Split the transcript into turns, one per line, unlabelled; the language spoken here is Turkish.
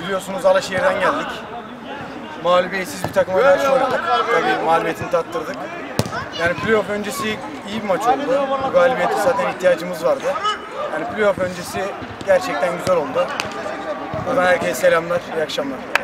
biliyorsunuz Alaşehir'den geldik. Mağlubiyetsiz bir takıma karşı oynadık. Tabii mağlubiyetini tattırdık. Yani playoff öncesi iyi bir maç oldu. Bu galibiyete zaten ihtiyacımız vardı. Yani playoff öncesi gerçekten güzel oldu. Buradan herkese selamlar, iyi akşamlar.